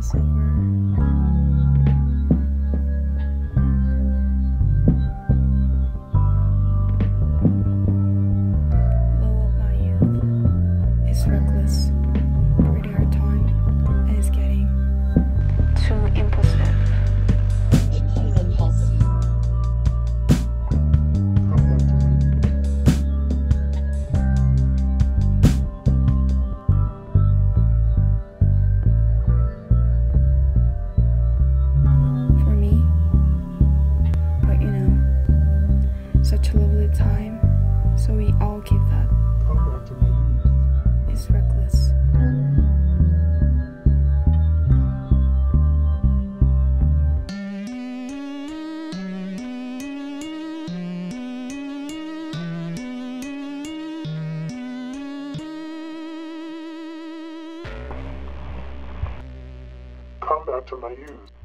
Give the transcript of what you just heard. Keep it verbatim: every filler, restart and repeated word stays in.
it's over. Love of my youth is reckless, pretty hard time, and it's getting too impulsive. Impulsive. For me, but you know, such a lovely time, so we all keep that. Come back to my youth. It's reckless. Come back to my youth.